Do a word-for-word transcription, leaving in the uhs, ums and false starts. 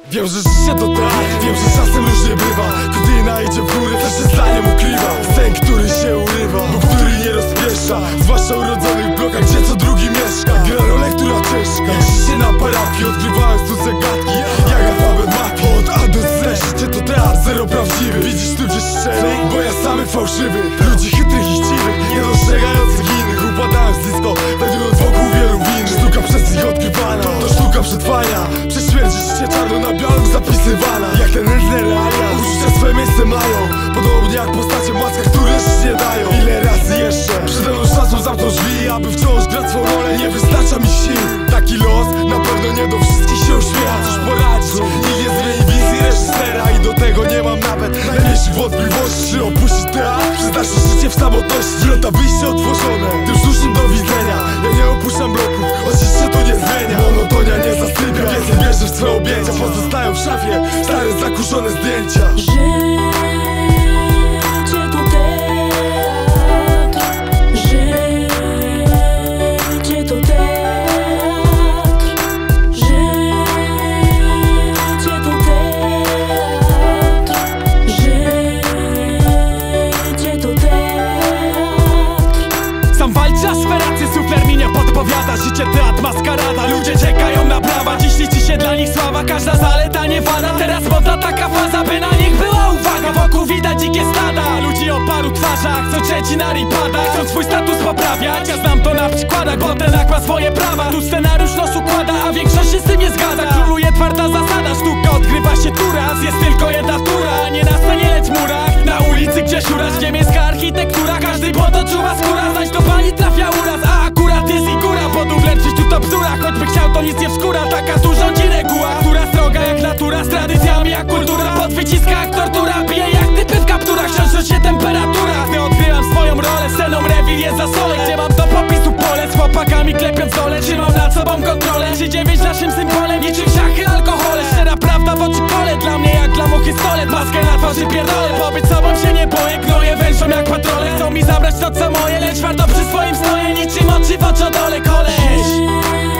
Wiem, że życie to tak, wiem, że czasem różnie bywa. Kodyna idzie w górę, też się zdaniem ukrywa. Sen, który się urywa, bo który nie rozpiesza. Zwłaszcza urodzonych blokach, gdzie co drugi mieszka. Gra rolę, która ciężka. Jak życie na parafii, odkrywałem tu zagadki jak alfabet mafii. Od A do Z, życie to teatr, zero prawdziwy. Widzisz tu gdzieś szczery, bo ja samych fałszywy. Ludzi chytrych i chciwych, nie dostrzegających innych. Upadałem z disco, znajdując wokół wielu winnych. Sztuka przez ich odkrywana, to sztuka przetrwania. Przez śmierci życie czarno na białym zapisywana. Jak ten nędzne realia, uczucia swe miejsce mają. Podobnie jak postacie w maskach, które żyć nie dają. Ile razy jeszcze przede mną szansą zamknąć drzwi, aby wciąż grać swą rolę, nie wystarcza mi sił. Taki los na pewno nie do wszystkich się uśmiecha. Cóż poradzić, nikt nie zmieni wizji reżysera. I do tego nie mam nawet najmniejszych wątpliwości. Czy opuścić teatr, przyznać życie w samotności. Wrota wyjście otworzone, tym sztucznym do widzenia. Ja nie opuszczam bloków, choć się to nie zmienia. Monotonia nie zasypia, więcej wierzy w swe objęcia. Pozostają w szafie stare zakurzone zdjęcia. Podpowiada życie, teatr, maskarada. Ludzie czekają na brawa, dziś liczy się dla nich sława. Każda zaleta nie wada, teraz modna taka faza, by na nich była uwaga. Wokół widać dzikie stada, ludzi o paru twarzach, co trzeci na ripada, chcą swój status poprawiać. Ja znam to na przykładach, bo ten akt ma swoje prawa. Tu scenariusz los układa, a większość się z tym nie zgadza. Króluje twarda zasada, sztuka odgrywa się tu raz. Jest tylko jedna tura, nie na scenie, lecz murach. Na ulicy gdzie szurasz, niemiecka architektura. Każdy błąd odczuwa skóra, zaś do pani trafia uraz. A akurat jest i góra, bo dublerczyć tu to bzdura. Choćby chciał, to nic nie wskóra, taka tu rządzi reguła. Która stroga jak natura, z tradycjami jak kultura. Pod wyciska jak tortura, bije jak typy w kapturach. Wciąż rośnie temperatura, gdy odgrywam swoją rolę. Sceną rewil jest za sole, gdzie mam do popisu pole. Z chłopakami klepiąc dole, trzymam nad sobą kontrolę. trzy dziewięć naszym symbolem, niczym szachy, alkohole. Szczera prawda w oczy kole, dla mnie jak dla muchy stolet. Maskę na twarzy pierdolę, pobyć sobą się nie boję. Gnoję wężą jak patrole, chcą mi zabrać to co moje, lecz twardo przy swoim stoję. Niczym oczy w oczodole, koleś.